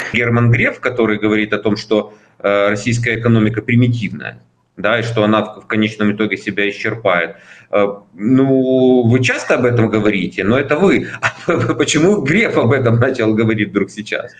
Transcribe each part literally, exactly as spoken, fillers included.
Герман Греф, который говорит о том, что э, российская экономика примитивная, да, и что она в конечном итоге себя исчерпает. Ну, вы часто об этом говорите, но это вы. А почему Греф об этом начал говорить вдруг сейчас?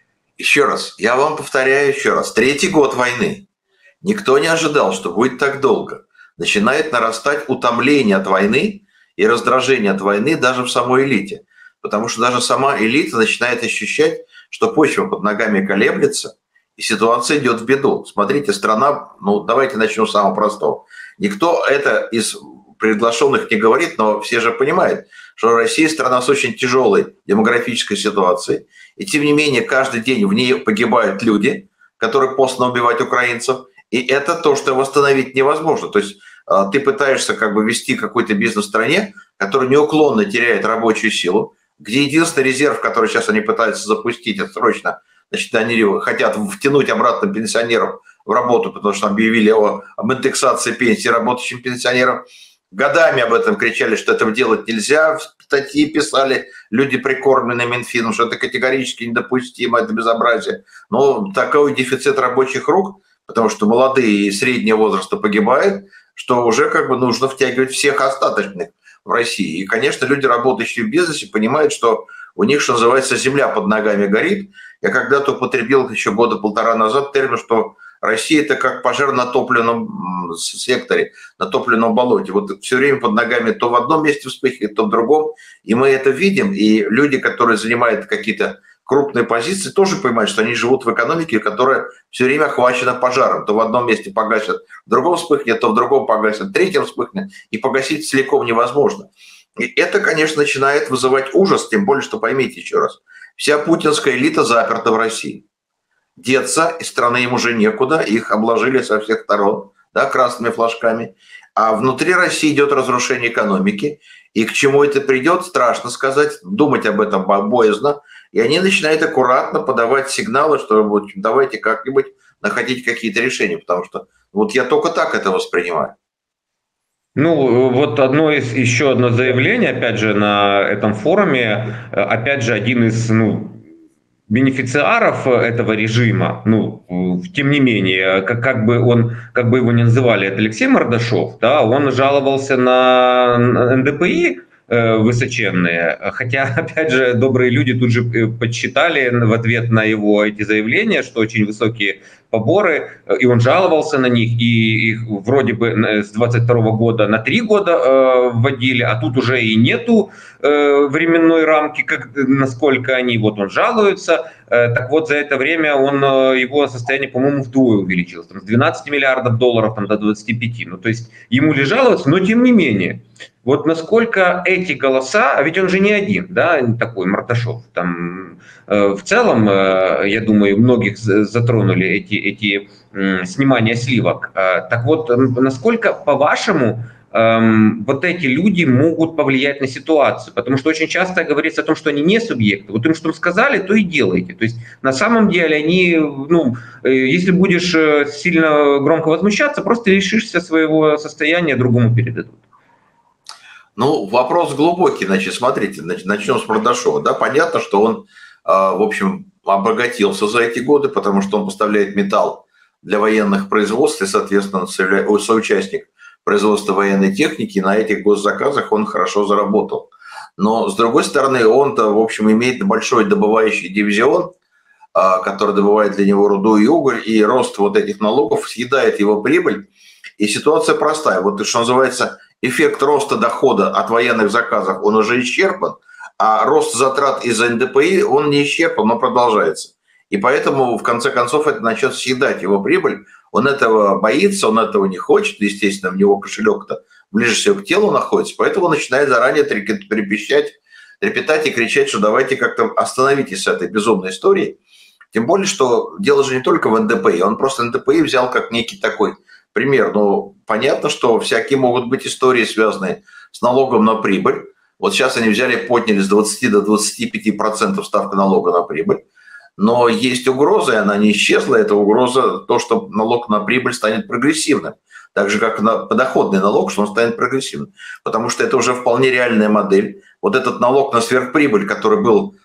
Еще раз, я вам повторяю еще раз. Третий год войны. Никто не ожидал, что будет так долго. Начинает нарастать утомление от войны и раздражение от войны даже в самой элите. Потому что даже сама элита начинает ощущать, что почва под ногами колеблется, и ситуация идет в беду. Смотрите, страна, ну давайте начнем с самого простого. Никто это из приглашенных не говорит, но все же понимают, что Россия страна с очень тяжелой демографической ситуацией. И тем не менее, каждый день в ней погибают люди, которые посланы убивать украинцев. И это то, что восстановить невозможно. То есть ты пытаешься как бы вести какой-то бизнес в стране, который неуклонно теряет рабочую силу, где единственный резерв, который сейчас они пытаются запустить, это срочно, значит, они хотят втянуть обратно пенсионеров в работу, потому что объявили о, об индексации пенсии работающим пенсионерам. Годами об этом кричали, что этого делать нельзя. Статьи писали люди, прикормленные Минфином, что это категорически недопустимо, это безобразие. Но такой дефицит рабочих рук, потому что молодые и среднего возраста погибают, что уже как бы нужно втягивать всех остаточных в России. И, конечно, люди, работающие в бизнесе, понимают, что у них, что называется, земля под ногами горит. Я когда-то употребил еще года полтора назад термин, что Россия – это как пожар на топливном секторе, на топливном болоте. Вот все время под ногами то в одном месте вспыхивает, то в другом. И мы это видим. И люди, которые занимают какие-то крупные позиции, тоже понимают, что они живут в экономике, которая все время охвачена пожаром. То в одном месте погасят, в другом вспыхнет, то в другом погасят, в третьем вспыхнет. И погасить целиком невозможно. И это, конечно, начинает вызывать ужас, тем более, что поймите еще раз, вся путинская элита заперта в России. Деться из страны им уже некуда, их обложили со всех сторон, да, красными флажками. А внутри России идет разрушение экономики. И к чему это придет, страшно сказать, думать об этом боязно. И они начинают аккуратно подавать сигналы, что вот, давайте как-нибудь находить какие-то решения, потому что вот я только так это воспринимаю. Ну, вот одно из, еще одно заявление, опять же, на этом форуме, опять же, один из, ну, бенефициаров этого режима, ну, тем не менее, как, как бы он, как бы его ни называли, это Алексей Мордашов, да, он жаловался на эн дэ пэ и э, высоченные, хотя, опять же, добрые люди тут же подсчитали в ответ на его эти заявления, что очень высокие поборы, и он жаловался на них, и их вроде бы с двадцать второго года на три года э, вводили, а тут уже и нету э, временной рамки, как, насколько они, вот он жалуется, э, так вот за это время он, э, его состояние, по-моему, вдвое увеличилось, там, с двенадцати миллиардов долларов там, до двадцати пяти, ну то есть ему ли жаловаться, но тем не менее. Вот насколько эти голоса, а ведь он же не один, да, такой Мордашов, там э, в целом, э, я думаю, многих затронули эти, эти э, снимания сливок. Э, так вот, насколько, по-вашему, э, вот эти люди могут повлиять на ситуацию? Потому что очень часто говорится о том, что они не субъекты. Вот им что сказали, то и делайте. То есть на самом деле они, ну, э, если будешь сильно громко возмущаться, просто лишишься своего состояния, другому передадут. Ну, вопрос глубокий, значит, смотрите, начнем с Мордашова, да, понятно, что он, в общем, обогатился за эти годы, потому что он поставляет металл для военных производств и, соответственно, соучастник производства военной техники, и на этих госзаказах он хорошо заработал. Но, с другой стороны, он-то, в общем, имеет большой добывающий дивизион, который добывает для него руду и уголь, и рост вот этих налогов съедает его прибыль, и ситуация простая. Вот, что называется, эффект роста дохода от военных заказов, он уже исчерпан, а рост затрат из-за эн дэ пэ и, он не исчерпан, но продолжается. И поэтому, в конце концов, это начнет съедать его прибыль. Он этого боится, он этого не хочет. Естественно, у него кошелек-то ближе всего к телу находится. Поэтому он начинает заранее трепещать, трепетать и кричать, что давайте как-то остановитесь с этой безумной историей. Тем более, что дело же не только в эн дэ пэ и. Он просто эн дэ пэ и взял как некий такой пример. Но понятно, что всякие могут быть истории, связанные с налогом на прибыль. Вот сейчас они взяли, подняли с двадцати до двадцати пяти процентов ставку налога на прибыль. Но есть угроза, и она не исчезла. Это угроза, то, что налог на прибыль станет прогрессивным. Так же, как на подоходный налог, что он станет прогрессивным. Потому что это уже вполне реальная модель. Вот этот налог на сверхприбыль, который был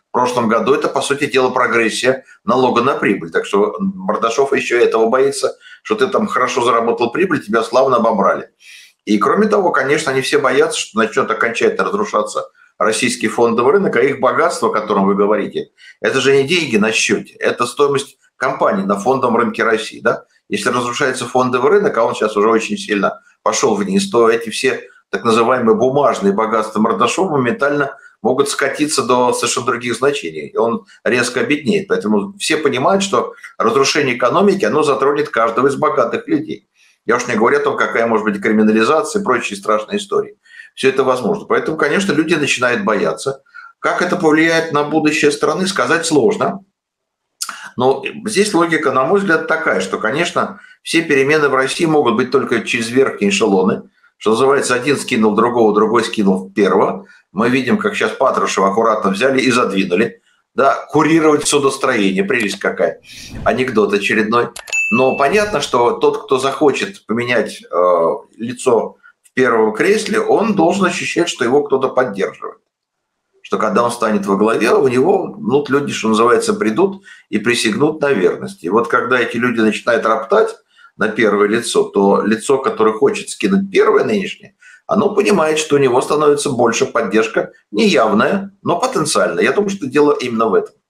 В прошлом году это, по сути дела, прогрессия налога на прибыль. Так что Мордашов еще этого боится, что ты там хорошо заработал прибыль, тебя славно обобрали. И кроме того, конечно, они все боятся, что начнет окончательно разрушаться российский фондовый рынок, а их богатство, о котором вы говорите, это же не деньги на счете, это стоимость компаний на фондовом рынке России. Да? Если разрушается фондовый рынок, а он сейчас уже очень сильно пошел вниз, то эти все так называемые бумажные богатства Мордашова моментально могут скатиться до совершенно других значений, и он резко обеднеет. Поэтому все понимают, что разрушение экономики, оно затронет каждого из богатых людей. Я уж не говорю о том, какая может быть криминализация и прочие страшные истории. Все это возможно. Поэтому, конечно, люди начинают бояться. Как это повлияет на будущее страны, сказать сложно. Но здесь логика, на мой взгляд, такая, что, конечно, все перемены в России могут быть только через верхние эшелоны. Что называется, один скинул другого, другой скинул первого. Мы видим, как сейчас Патрушева аккуратно взяли и задвинули. Да, курировать судостроение, прелесть какая. Анекдот очередной. Но понятно, что тот, кто захочет поменять э, лицо в первом кресле, он должен ощущать, что его кто-то поддерживает. Что когда он станет во главе, у него ну, люди, что называется, придут и присягнут на верность. И вот когда эти люди начинают роптать на первое лицо, то лицо, которое хочет скинуть первое нынешнее, оно понимает, что у него становится больше поддержка, неявная, но потенциальная. Я думаю, что дело именно в этом.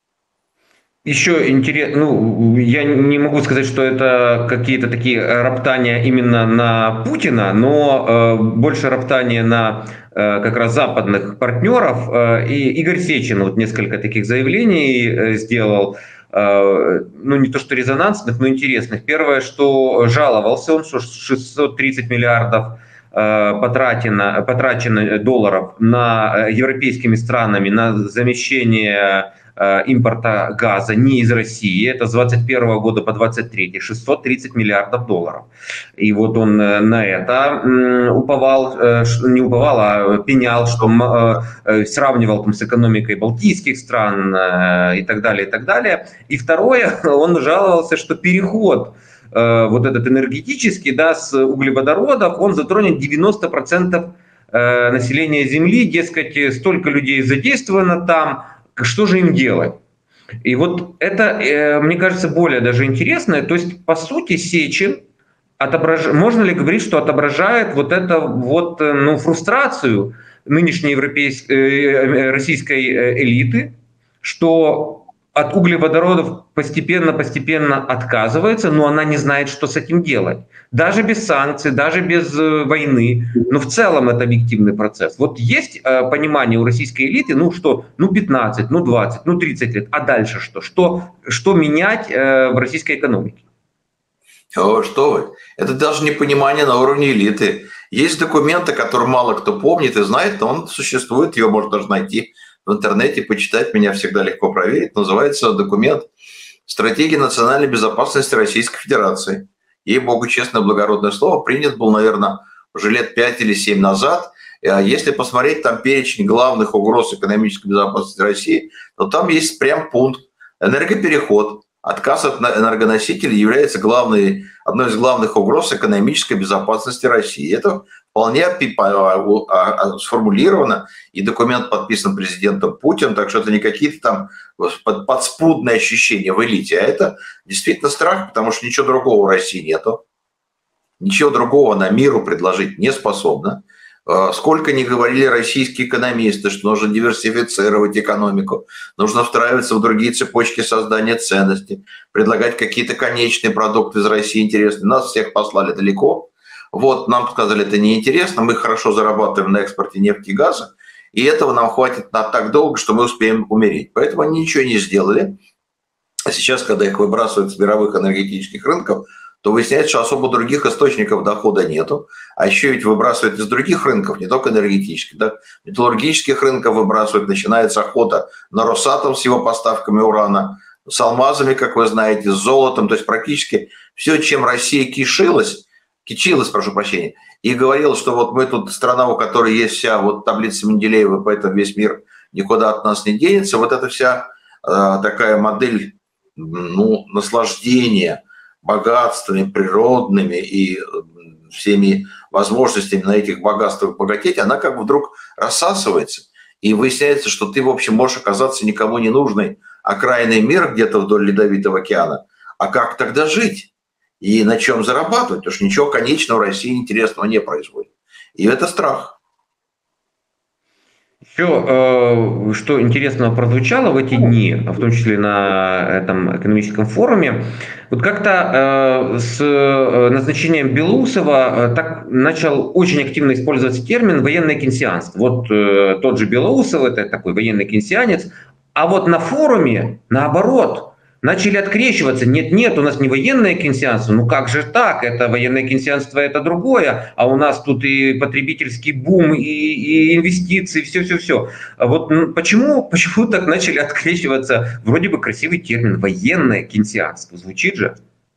Еще интересно, ну, я не могу сказать, что это какие-то такие роптания именно на Путина, но э, больше роптания на э, как раз западных партнеров. Э, и Игорь Сечин вот несколько таких заявлений э, сделал, э, ну не то что резонансных, но интересных. Первое, что жаловался он, что шестьсот тридцать миллиардов потрачено, потрачено долларов на европейскими странами на замещение импорта газа не из России. Это с двадцать первого года по двадцать третий шестьсот тридцать миллиардов долларов. И вот он на это уповал, не уповал, а пенял, что сравнивал там с экономикой балтийских стран и так далее, и так далее. И второе, он жаловался, что переход вот этот энергетический, да, с углеводородов, он затронет девяносто процентов населения Земли, дескать, столько людей задействовано там, что же им делать? И вот это, мне кажется, более даже интересно. То есть, по сути, Сечин, отображ... можно ли говорить, что отображает вот это вот, ну, фрустрацию нынешней европейской, российской элиты, что от углеводородов постепенно-постепенно отказывается, но она не знает, что с этим делать. Даже без санкций, даже без войны. Но в целом это объективный процесс. Вот есть э, понимание у российской элиты, ну что, ну пятнадцать, ну двадцать, ну тридцать лет, а дальше что? Что, что менять э, в российской экономике? О, что вы? Это даже не понимание на уровне элиты. Есть документы, которые мало кто помнит и знает, но он существует, его можно даже найти в интернете, почитать, меня всегда легко проверить. Называется документ «Стратегия национальной безопасности Российской Федерации». Ей-богу, честное, благородное слово, принят был, наверное, уже лет пять или семь назад. Если посмотреть там перечень главных угроз экономической безопасности России, то там есть прям пункт «Энергопереход». Отказ от энергоносителей является главной, одной из главных угроз экономической безопасности России. Это вполне сформулировано, и документ подписан президентом Путиным, так что это не какие-то там подспудные ощущения в элите, а это действительно страх, потому что ничего другого в России нету, ничего другого она миру предложить не способна. Сколько ни говорили российские экономисты, что нужно диверсифицировать экономику, нужно встраиваться в другие цепочки создания ценностей, предлагать какие-то конечные продукты из России интересные. Нас всех послали далеко. Вот, нам сказали, это неинтересно, мы хорошо зарабатываем на экспорте нефти и газа, и этого нам хватит на так долго, что мы успеем умереть. Поэтому они ничего не сделали. А сейчас, когда их выбрасывают с мировых энергетических рынков, то выясняется, что особо других источников дохода нету. А еще ведь выбрасывают из других рынков, не только энергетических. Да? Металлургических рынков выбрасывают, начинается охота на Росатом с его поставками урана, с алмазами, как вы знаете, с золотом. То есть практически все, чем Россия кишилась, кичилась, прошу прощения, и говорила, что вот мы тут страна, у которой есть вся вот таблица Менделеева, поэтому весь мир никуда от нас не денется. Вот эта вся э, такая модель, ну, наслаждения богатствами природными и всеми возможностями на этих богатствах богатеть, она как бы вдруг рассасывается. и выясняется, что ты, в общем, можешь оказаться никому не нужной окраинный мир где-то вдоль Ледовитого океана. А как тогда жить? И на чем зарабатывать? Потому что ничего конечного в России интересного не происходит. И это страх. Еще, что интересного прозвучало в эти дни, в том числе на этом экономическом форуме, вот как-то с назначением Белоусова так начал очень активно использоваться термин «военное кейнсианство». Вот тот же Белоусов, это такой военный кейнсианец, а вот на форуме, наоборот, начали открещиваться. Нет-нет, у нас не военное кейнсианство. Ну как же так? Это военное кейнсианство, это другое. А у нас тут и потребительский бум, и, и инвестиции, все-все-все. А вот ну, почему, почему так начали открещиваться? Вроде бы красивый термин «военное кейнсианство». Звучит же.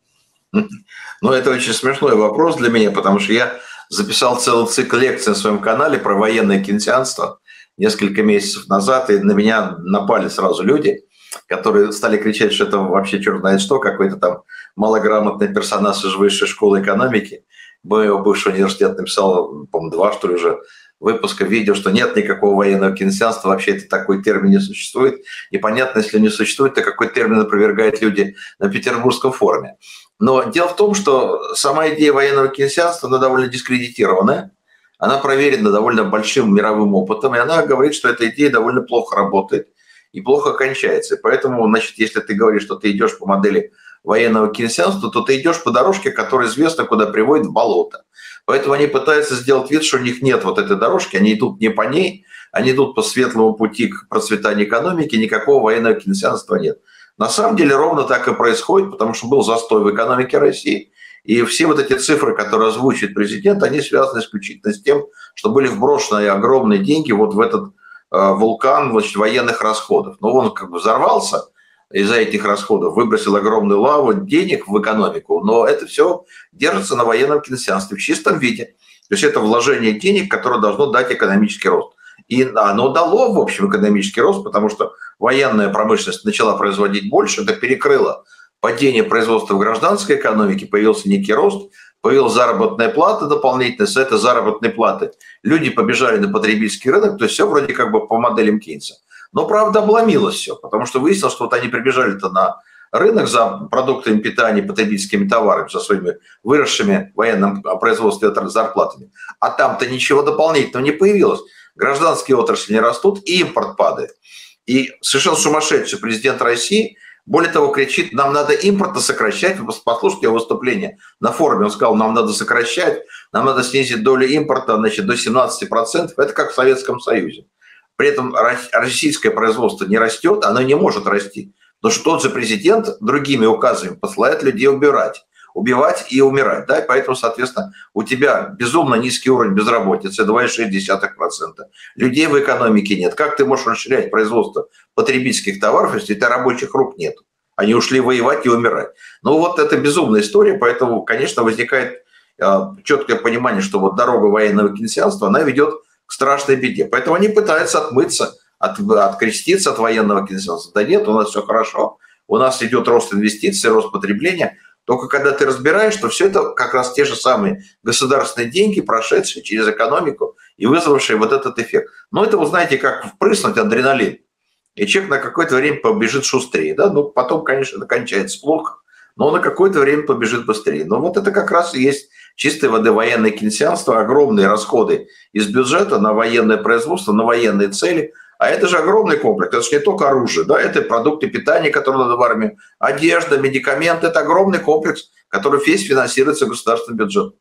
Ну, это очень смешной вопрос для меня, потому что я записал целый цикл лекций на своем канале про военное кейнсианство несколько месяцев назад, и на меня напали сразу люди, которые стали кричать, что это вообще черт знает что, какой-то там малограмотный персонаж из высшей школы экономики. Моего бывшего университета написал, по-моему, два, что ли, уже выпуска видео, что нет никакого военного кейнсианства, вообще это такой термин не существует. И понятно, если не существует, то какой термин опровергают люди на Петербургском форуме. Но дело в том, что сама идея военного кейнсианства, она довольно дискредитированная, она проверена довольно большим мировым опытом, и она говорит, что эта идея довольно плохо работает и плохо кончается. И поэтому, значит, если ты говоришь, что ты идешь по модели военного кейнсианства, то ты идешь по дорожке, которая известна, куда приводит в болото. Поэтому они пытаются сделать вид, что у них нет вот этой дорожки, они идут не по ней, они идут по светлому пути к процветанию экономики, никакого военного кейнсианства нет. На самом деле ровно так и происходит, потому что был застой в экономике России, и все вот эти цифры, которые озвучивает президент, они связаны исключительно с тем, что были вброшены огромные деньги вот в этот вулкан, значит, военных расходов. Но он как бы взорвался из-за этих расходов, выбросил огромную лаву денег в экономику, но это все держится на военном кейнсианстве в чистом виде. То есть это вложение денег, которое должно дать экономический рост. И оно дало, в общем, экономический рост, потому что военная промышленность начала производить больше, это перекрыло падение производства в гражданской экономике, появился некий рост, появилась заработная плата дополнительная, с этой заработной платы люди побежали на потребительский рынок, то есть все вроде как бы по моделям Кейнса. Но, правда, обломилось все, потому что выяснилось, что вот они прибежали-то на рынок за продуктами питания, потребительскими товарами, со своими выросшими в военном производстве зарплатами. А там-то ничего дополнительного не появилось. Гражданские отрасли не растут, и импорт падает. И совершенно сумасшедший президент России, более того, кричит, нам надо импорта сокращать. Вы послушайте его выступление на форуме. Он сказал, нам надо сокращать, нам надо снизить долю импорта, значит, до семнадцати процентов. Это как в Советском Союзе. При этом российское производство не растет, оно не может расти. Потому что тот же президент другими указами посылает людей убирать. Убивать и умирать. Да? И поэтому, соответственно, у тебя безумно низкий уровень безработицы, два целых шесть десятых процента. Людей в экономике нет. Как ты можешь расширять производство потребительских товаров, если у тебя рабочих рук нет? Они ушли воевать и умирать. Ну вот это безумная история, поэтому, конечно, возникает э, четкое понимание, что вот дорога военного кейнсианства, она ведет к страшной беде. Поэтому они пытаются отмыться, от, откреститься от военного кейнсианства. Да нет, у нас все хорошо, у нас идет рост инвестиций, рост потребления. Только когда ты разбираешь, что все это как раз те же самые государственные деньги, прошедшие через экономику и вызвавшие вот этот эффект. Но это, вы знаете, как впрыснуть адреналин. И человек на какое-то время побежит шустрее. Да? Ну, потом, конечно, это кончается плохо, но он на какое-то время побежит быстрее. Но вот это как раз и есть чистой воды военное кейнсианство, огромные расходы из бюджета на военное производство, на военные цели. А это же огромный комплекс, это же не только оружие, да, это продукты питания, которые надо в армии, одежда, медикаменты, это огромный комплекс, который весь финансируется государственным бюджетом.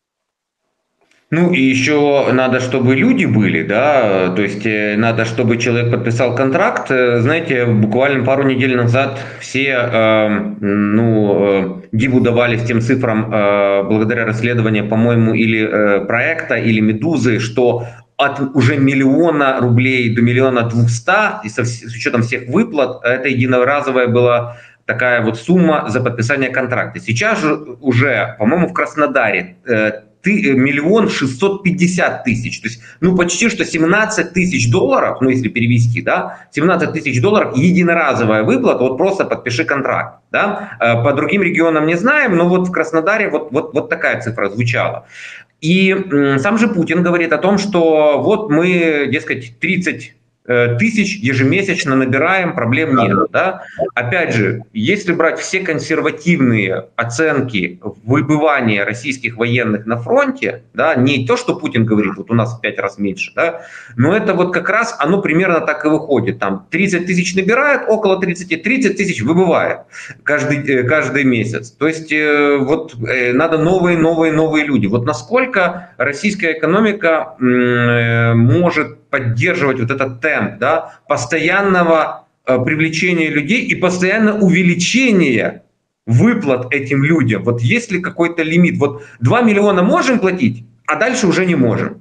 Ну и еще надо, чтобы люди были, да, то есть надо, чтобы человек подписал контракт. Знаете, буквально пару недель назад все, э, ну, диву давались тем цифрам э, благодаря расследованию, по-моему, или э, проекта, или «Медузы», что от уже миллиона рублей до миллиона двухста, и со, с учетом всех выплат, это единоразовая была такая вот сумма за подписание контракта. Сейчас же уже, по-моему, в Краснодаре э, ты, миллион шестьсот пятьдесят тысяч, то есть, ну, почти что семнадцать тысяч долларов, ну, если перевести, да, семнадцать тысяч долларов единоразовая выплата, вот просто подпиши контракт, да. Э, по другим регионам не знаем, но вот в Краснодаре вот, вот, вот такая цифра звучала. И сам же Путин говорит о том, что вот мы, дескать, тридцать тысяч ежемесячно набираем, проблем нет. Да? Опять же, если брать все консервативные оценки выбывания российских военных на фронте, да, не то, что Путин говорит, вот у нас в пять раз меньше, да, но это вот как раз оно примерно так и выходит. Там тридцать тысяч набирает, около тридцати, тридцать тысяч выбывает каждый, каждый месяц. То есть вот надо новые, новые, новые люди. Вот насколько российская экономика может поддерживать вот этот темп, да, постоянного э, привлечения людей и постоянно увеличения выплат этим людям. Вот есть ли какой-то лимит? Вот два миллиона можем платить, а дальше уже не можем.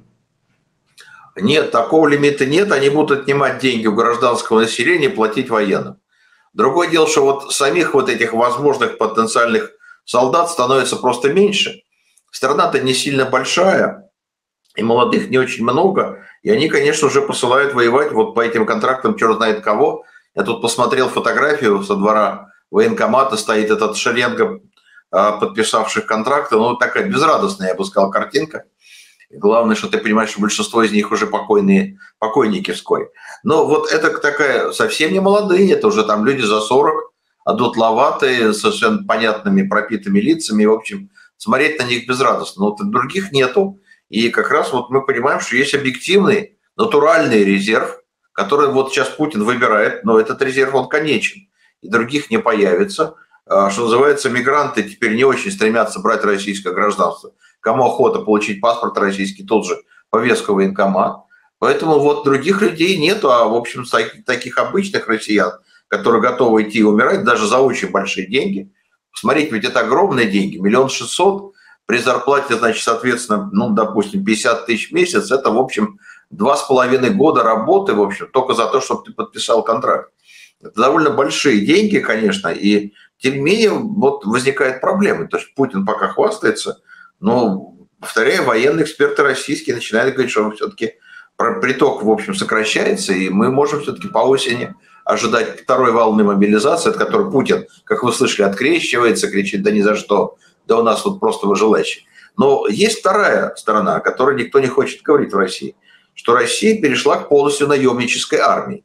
Нет, такого лимита нет. Они будут отнимать деньги у гражданского населения и платить военным. Другое дело, что вот самих вот этих возможных потенциальных солдат становится просто меньше. Страна-то не сильно большая, и молодых не очень много. И они, конечно, уже посылают воевать вот по этим контрактам черт знает кого. Я тут посмотрел фотографию со двора военкомата, стоит этот шеренга подписавших контракты. Ну, такая безрадостная, я бы сказал, картинка. И главное, что ты понимаешь, что большинство из них уже покойные, покойники вскоре. Но вот это такая совсем не молодые, это уже там люди за сорок, одутловатые, совершенно понятными пропитыми лицами. И, в общем, смотреть на них безрадостно. Но вот других нету. И как раз вот мы понимаем, что есть объективный, натуральный резерв, который вот сейчас Путин выбирает, но этот резерв, он конечен, и других не появится. Что называется, мигранты теперь не очень стремятся брать российское гражданство. Кому охота получить паспорт российский, тут же повестка в военкомат. Поэтому вот других людей нету, а в общем таких обычных россиян, которые готовы идти и умирать даже за очень большие деньги. Посмотрите, ведь это огромные деньги, миллион шестьсот. При зарплате, значит, соответственно, ну, допустим, пятьдесят тысяч в месяц, это, в общем, два с половиной года работы, в общем, только за то, чтобы ты подписал контракт. Это довольно большие деньги, конечно, и тем не менее вот возникает проблема. То есть Путин пока хвастается, но, повторяю, военные эксперты российские начинают говорить, что все-таки приток, в общем, сокращается, и мы можем все-таки по осени ожидать второй волны мобилизации, от которой Путин, как вы слышали, открещивается, кричит, да ни за что. Да у нас тут просто выжелающие. Но есть вторая сторона, о которой никто не хочет говорить в России, что Россия перешла к полностью наемнической армии.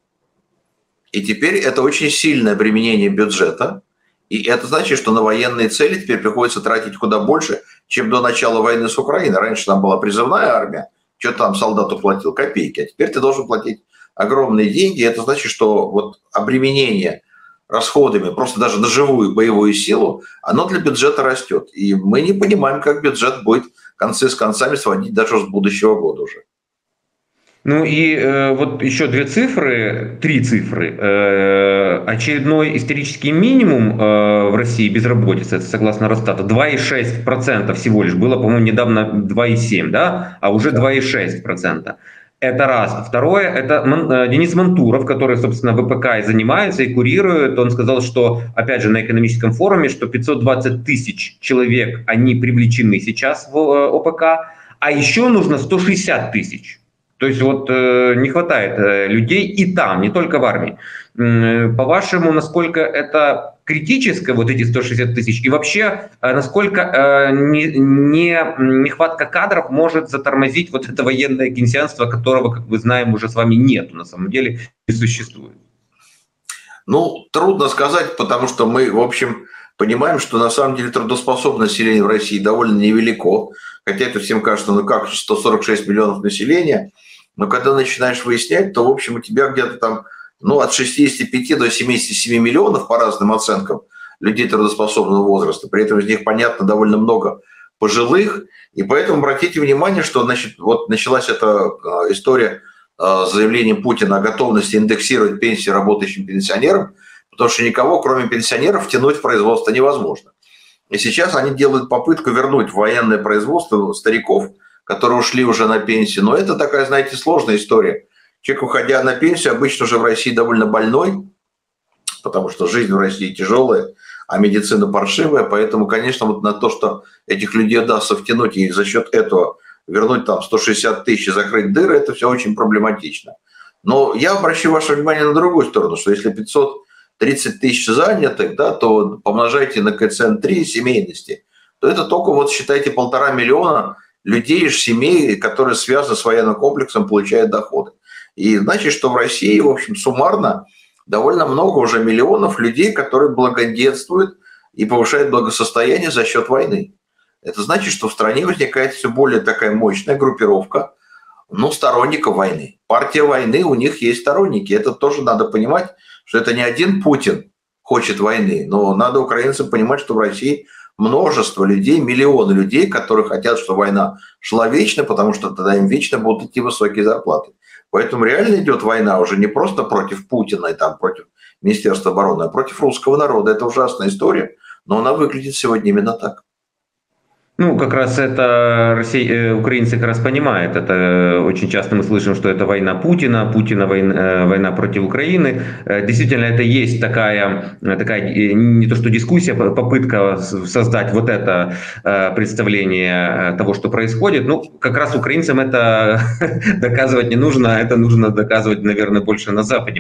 И теперь это очень сильное применение бюджета. И это значит, что на военные цели теперь приходится тратить куда больше, чем до начала войны с Украиной. Раньше там была призывная армия, что там солдату платил копейки, а теперь ты должен платить огромные деньги. Это значит, что вот обременение расходами, просто даже на живую боевую силу, оно для бюджета растет. И мы не понимаем, как бюджет будет концы с концами сводить даже с будущего года уже. Ну и э, вот еще две цифры, три цифры. Э, очередной исторический минимум э, в России безработицы, это согласно Росстату, два и шесть десятых процента всего лишь. Было, по-моему, недавно два и семь десятых процента, да? А уже два и шесть десятых процента. Это раз. Второе, это Денис Мантуров, который, собственно, ВПК и занимается, и курирует. Он сказал, что, опять же, на экономическом форуме, что пятьсот двадцать тысяч человек, они привлечены сейчас в ОПК, а еще нужно сто шестьдесят тысяч. То есть вот э, не хватает э, людей и там, не только в армии. Э, по-вашему, насколько это критическое, вот эти сто шестьдесят тысяч, и вообще, э, насколько э, не, не, нехватка кадров может затормозить вот это военное кейнсианство, которого, как мы знаем, уже с вами нету, на самом деле, не существует? Ну, трудно сказать, потому что мы, в общем, понимаем, что на самом деле трудоспособное население в России довольно невелико, хотя это всем кажется, ну как, сто сорок шесть миллионов населения, но когда начинаешь выяснять, то, в общем, у тебя где-то там ну, от шестидесяти пяти до семидесяти семи миллионов по разным оценкам людей трудоспособного возраста. При этом из них, понятно, довольно много пожилых. И поэтому обратите внимание, что значит, вот началась эта история с заявлением Путина о готовности индексировать пенсии работающим пенсионерам, потому что никого, кроме пенсионеров, втянуть в производство невозможно. И сейчас они делают попытку вернуть в военное производство стариков, которые ушли уже на пенсию. Но это такая, знаете, сложная история. Человек, уходя на пенсию, обычно уже в России довольно больной, потому что жизнь в России тяжелая, а медицина паршивая. Поэтому, конечно, вот на то, что этих людей удастся втянуть и за счет этого вернуть там сто шестьдесят тысяч и закрыть дыры, это все очень проблематично. Но я обращу ваше внимание на другую сторону, что если пятьсот тридцать тысяч занятых, да, то помножайте на коэффициент три семейности, то это только, вот считайте, полтора миллиона людей, семей, которые связаны с военным комплексом, получают доходы. И значит, что в России, в общем, суммарно довольно много уже миллионов людей, которые благоденствуют и повышают благосостояние за счет войны. Это значит, что в стране возникает все более такая мощная группировка, ну, сторонников войны. Партия войны, у них есть сторонники. Это тоже надо понимать, что это не один Путин хочет войны, но надо украинцам понимать, что в России множество людей, миллионы людей, которые хотят, чтобы война шла вечно, потому что тогда им вечно будут идти высокие зарплаты. Поэтому реально идет война уже не просто против Путина и там против Министерства обороны, а против русского народа. Это ужасная история, но она выглядит сегодня именно так. Ну, как раз это Россия, украинцы как раз понимают. Это очень часто мы слышим, что это война Путина, Путина война, война против Украины. Действительно, это есть такая, такая не то что дискуссия, попытка создать вот это представление того, что происходит. Ну, как раз украинцам это доказывать не нужно, это нужно доказывать, наверное, больше на Западе.